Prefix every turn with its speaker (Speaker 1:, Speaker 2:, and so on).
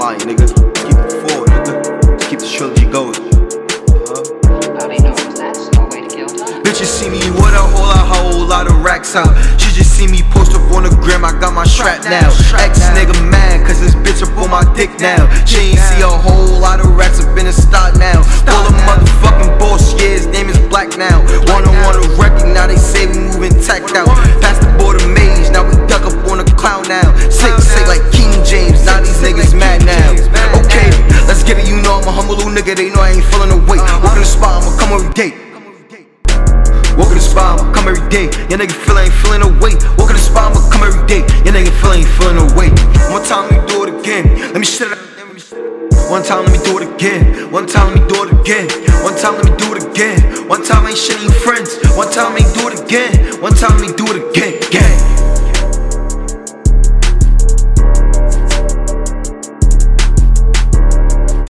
Speaker 1: lying, nigga. Keep it forward, nigga. Just keep the trilogy going.
Speaker 2: Nobody knows that's no way to kill time.
Speaker 1: Bitches see me with a whole lot of racks out. She just see me post up on the gram, I got my strap now. Ex nigga mad, cause this bitch up on my dick now. She ain't see a whole lot of racks up in the stock now. Full of motherfucking boss, yeah, his name is Black now. Wanna record, now they say we moving tacked out. Past the border maze, now we duck up on the clown now. Say like King James, now these niggas mad now. Okay, let's get it, you know I'm a humble little nigga, they know I ain't feeling the weight. Walk in the spot, I'ma come every day. Walk in the spot, I'ma come every day. Your nigga ain't feeling the weight. Walk in the spot, I'ma come every day. Your nigga ain't feeling the weight. One time, let me do it again. Let me shit it up. One time, let me do it again. One time, let me do it again.